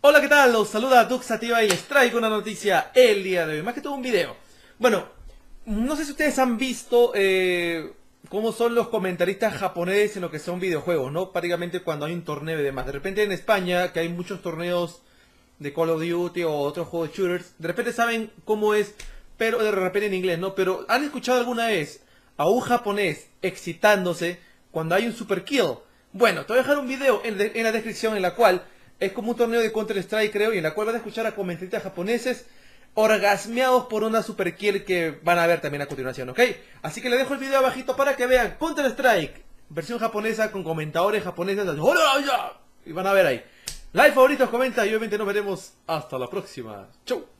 Hola, ¿qué tal? Los saluda Duxativa y les traigo una noticia el día de hoy, más que todo un video. Bueno, no sé si ustedes han visto cómo son los comentaristas japoneses en lo que son videojuegos, ¿no? Prácticamente cuando hay un torneo y demás. De repente en España, que hay muchos torneos de Call of Duty o otros juegos de shooters, de repente saben cómo es, pero de repente en inglés, ¿no? Pero ¿han escuchado alguna vez a un japonés excitándose cuando hay un super kill? Bueno, te voy a dejar un video en la descripción en la cual es como un torneo de Counter Strike, creo, y en la cual vas a escuchar a comentaristas japoneses orgasmeados por una super kill que van a ver también a continuación, ¿ok? Así que le dejo el video abajito para que vean Counter Strike, versión japonesa con comentadores japoneses. ¡Hola! Y van a ver ahí. Like, favoritos, comenta y obviamente nos veremos hasta la próxima. Chau.